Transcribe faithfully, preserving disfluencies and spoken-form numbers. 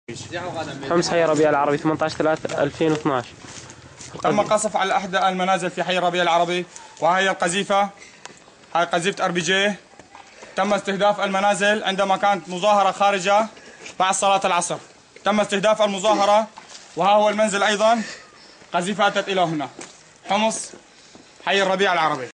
حمص حي الربيع العربي ثمانية عشر ثلاثة ألفين واثنعش. تم قصف على احدى المنازل في حي الربيع العربي، وهي القذيفه، هاي قذيفه ار بي جي. تم استهداف المنازل عندما كانت مظاهره خارجه بعد صلاه العصر. تم استهداف المظاهره، وها هو المنزل ايضا، قذيفه اتت الى هنا. حمص حي الربيع العربي.